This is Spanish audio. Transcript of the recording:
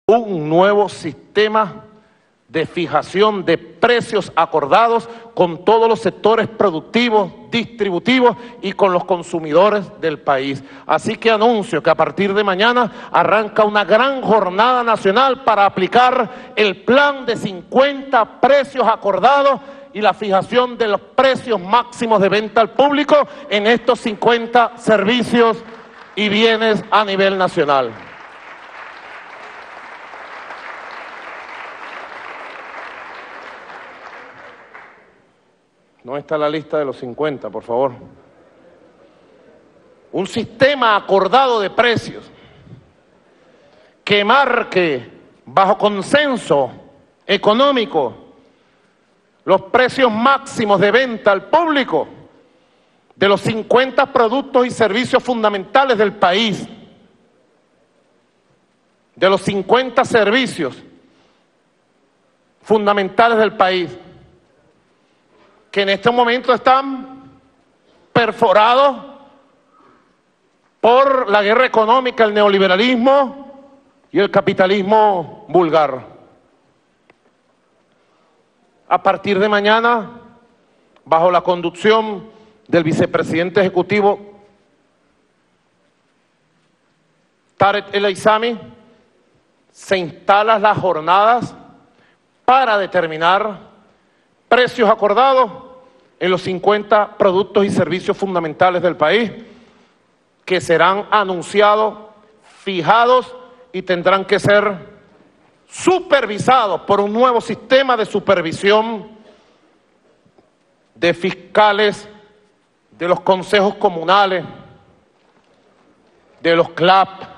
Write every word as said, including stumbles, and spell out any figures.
un nuevo sistema de fijación de precios acordados con todos los sectores productivos, distributivos y con los consumidores del país. Así que anuncio que a partir de mañana arranca una gran jornada nacional para aplicar el plan de cincuenta precios acordados y la fijación de los precios máximos de venta al público en estos cincuenta servicios y bienes a nivel nacional. No está la lista de los cincuenta, por favor. Un sistema acordado de precios que marque bajo consenso económico los precios máximos de venta al público de los cincuenta productos y servicios fundamentales del país, de los cincuenta servicios fundamentales del país, que en este momento están perforados por la guerra económica, el neoliberalismo y el capitalismo vulgar. A partir de mañana, bajo la conducción del vicepresidente ejecutivo Tarek El Aissami, se instalan las jornadas para determinar precios acordados en los cincuenta productos y servicios fundamentales del país, que serán anunciados, fijados y tendrán que ser supervisados por un nuevo sistema de supervisión de fiscales, de los consejos comunales, de los C L A P,